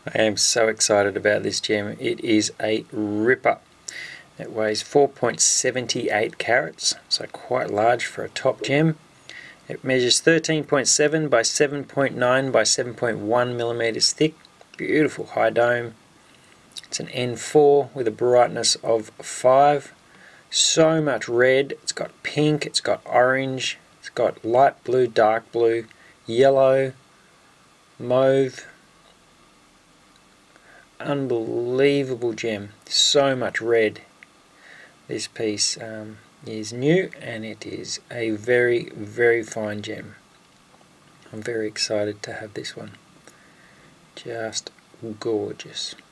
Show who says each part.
Speaker 1: I am so excited about this gem. It is a ripper. It weighs 4.78 carats, so quite large for a top gem. It measures 13.7 by 7.9 by 7.1 millimeters thick. Beautiful high dome. It's an N4 with a brightness of 5. So much red. It's got pink, it's got orange, it's got light blue, dark blue, yellow, mauve. Unbelievable gem. So much red. This piece is new and it is a very, very fine gem. I'm very excited to have this one. Just gorgeous.